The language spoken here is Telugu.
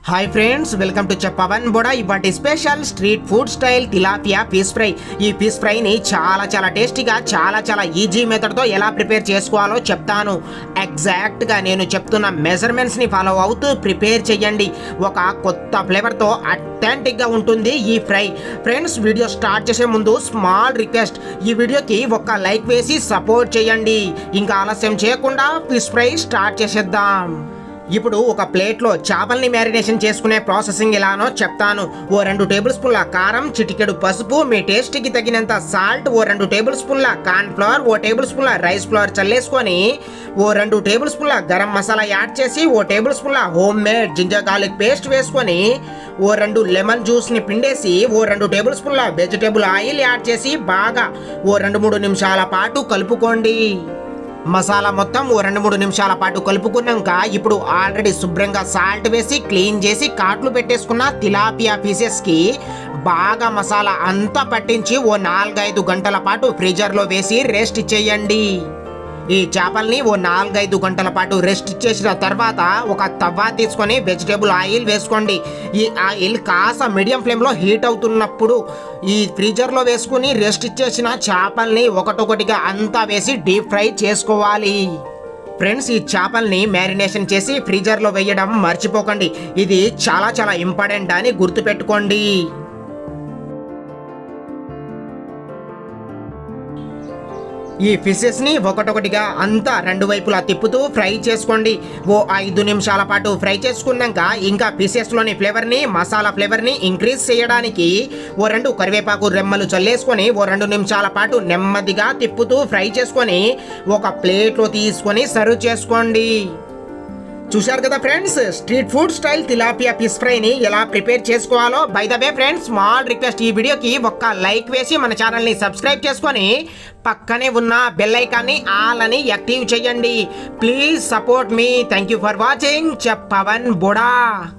Hi friends, welcome to Pavan Boda. ఇవాటి special street food style tilapia fish fry. ఈ ఫిష్ ఫ్రైని చాలా టేస్టీగా చాలా ఈజీ మెథడ్తో ఎలా ప్రిపేర్ చేసుకోవాలో చెప్తాను। ఎగ్జాక్ట్గా నేను చెప్తున్న మెజర్మెంట్స్ని ఫాలో అవుతూ ప్రిపేర్ చేయండి। ఒక కొత్త ఫ్లేవర్తో అథెంటిక్గా ఉంటుంది ఈ ఫ్రై। ఫ్రెండ్స్, వీడియో స్టార్ట్ చేసే ముందు స్మాల్ రిక్వెస్ట్, ఈ వీడియోకి ఒక లైక్ వేసి సపోర్ట్ చేయండి। ఇంకా ఆలస్యం చేయకుండా ఫిష్ ఫ్రై స్టార్ట్ చేసేద్దాం। ఇప్పుడు ఒక ప్లేట్లో చేపల్ని మ్యారినేషన్ చేసుకునే ప్రాసెసింగ్ ఎలానో చెప్తాను। ఓ 2 టేబుల్ స్పూన్ల కారం, చిటికెడు పసుపు, మీ టేస్ట్కి తగినంత సాల్ట్, ఓ 2 టేబుల్ స్పూన్ల కార్న్ ఫ్లవర్, ఓ టేబుల్ స్పూన్ల రైస్ ఫ్లవర్ చల్లేసుకొని ఓ 2 టేబుల్ స్పూన్ల గరం మసాలా యాడ్ చేసి ఓ టేబుల్ స్పూన్ల homemade ginger garlic paste వేసుకొని ఓ 2 లెమన్ జ్యూస్ని పిండేసి ఓ 2 టేబుల్ స్పూన్ల వెజిటేబుల్ ఆయిల్ యాడ్ చేసి బాగా ఓ 2-3 నిమిషాల పాటు కలుపుకోండి। మసాలా మొత్తం ఓ 2-3 నిమిషాల పాటు కలుపుకున్నాక ఇప్పుడు ఆల్రెడీ శుభ్రంగా సాల్ట్ వేసి క్లీన్ చేసి కాట్లు పెట్టేసుకున్న తిలాపియా పీసెస్కి బాగా మసాలా అంతా పట్టించి ఓ 4-5 గంటల పాటు ఫ్రీజర్లో వేసి రెస్ట్ చేయండి। ఈ చేపల్ని ఓ 4-5 గంటల పాటు రెస్ట్ చేసిన తర్వాత ఒక తవ్వ తీసుకొని వెజిటేబుల్ ఆయిల్ వేసుకోండి। ఈ ఆయిల్ కాస్త మీడియం ఫ్లేమ్లో హీట్ అవుతున్నప్పుడు ఈ ఫ్రీజర్లో వేసుకుని రెస్ట్ చేసిన చేపల్ని ఒకటొకటిగా అంతా వేసి డీప్ ఫ్రై చేసుకోవాలి। ఫ్రెండ్స్, ఈ చేపల్ని మ్యారినేషన్ చేసి ఫ్రీజర్లో వేయడం మర్చిపోకండి, ఇది చాలా ఇంపార్టెంట్ అని గుర్తుపెట్టుకోండి। ఈ ఫిషెస్ని ఒకటొకటిగా అంతా 2 వైపులా తిప్పుతూ ఫ్రై చేసుకోండి। ఓ 5 నిమిషాల పాటు ఫ్రై చేసుకున్నాక ఇంకా ఫిషెస్లోని ఫ్లేవర్ని, మసాలా ఫ్లేవర్ని ఇంక్రీజ్ చేయడానికి ఓ 2 కరివేపాకు రెమ్మలు చల్లేసుకొని ఓ 2 నిమిషాల పాటు నెమ్మదిగా తిప్పుతూ ఫ్రై చేసుకొని ఒక ప్లేట్లో తీసుకొని సర్వ్ చేసుకోండి। చూశారు కదా friends, street food style tilapia fish ఫ్రైని ఎలా ప్రిపేర్ చేసుకోవాలో। By the way friends, small request, ఈ వీడియోకి ఒక్క లైక్ వేసి మన ఛానల్ని సబ్స్క్రైబ్ చేసుకొని పక్కనే ఉన్న బెల్ ఐకాన్ని ఆల్ అని యాక్టివ్ చేయండి। ప్లీజ్ సపోర్ట్ మీ। Thank you for watching Pavan Boda.